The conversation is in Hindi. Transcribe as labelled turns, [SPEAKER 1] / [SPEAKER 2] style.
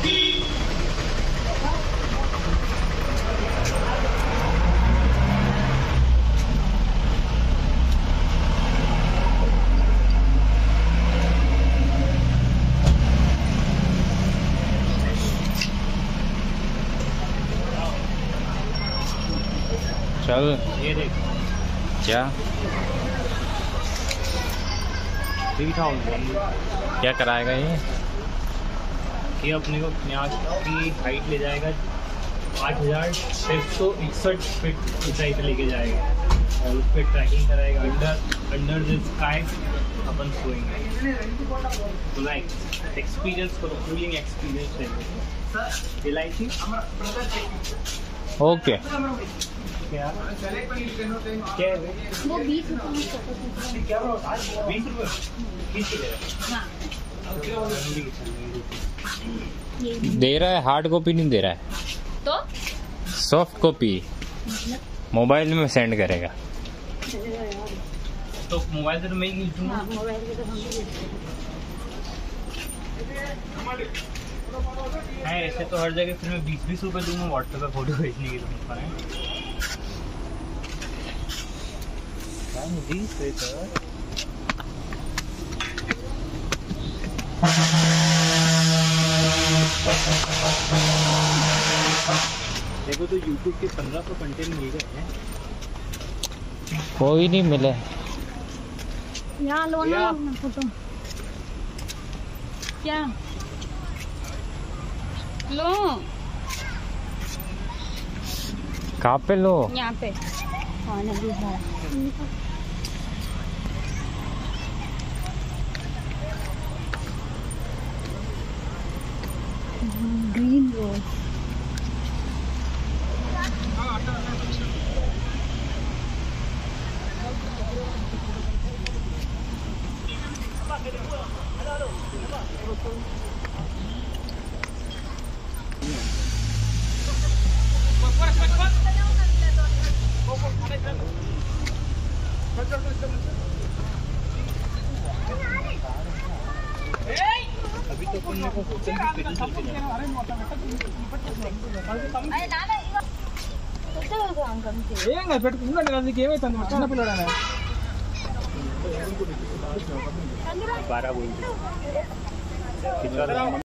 [SPEAKER 1] चल
[SPEAKER 2] ये देख
[SPEAKER 1] क्या
[SPEAKER 2] 3000
[SPEAKER 1] क्या कराएगा
[SPEAKER 2] ये अपने को यहाँ की हाइट ले जाएगा 8661 फीट ऊंचाई पे लेके जाएगा और उस पर ट्रैकिंग कराएगा अंडर द स्काई अपन सोएंगे। तो लाइक एक्सपीरियंस करो, कूलिंग एक्सपीरियंस है। एलआईसी
[SPEAKER 1] ओके
[SPEAKER 2] क्या क्या है
[SPEAKER 3] वो 20 रुपये
[SPEAKER 2] क्या 20 रुपये किस
[SPEAKER 1] दे रहा है? हार्ड कॉपी नहीं दे रहा है
[SPEAKER 3] तो
[SPEAKER 1] सॉफ्ट कॉपी मोबाइल में सेंड करेगा।
[SPEAKER 2] तो मोबाइल से तो मैं ही दूंगा।
[SPEAKER 3] मोबाइल के तो हम
[SPEAKER 2] है ऐसे तो हर जगह फिर मैं 20-20 रुपये दूंगा व्हाट्सएप पे फोटो भेजने के लिए। देखो तो YouTube के 1500 कंटेंट मिल गए हैं।
[SPEAKER 1] कोई नहीं मिले।
[SPEAKER 3] यहाँ लो ना फोटो क्या लो
[SPEAKER 1] कहाँ पे लो?
[SPEAKER 3] यहाँ पे हाँ नदी है। ग्रीन रोड
[SPEAKER 2] अभी तो अपन को होटल भी पेट्रोल चल के जाना 12 बोल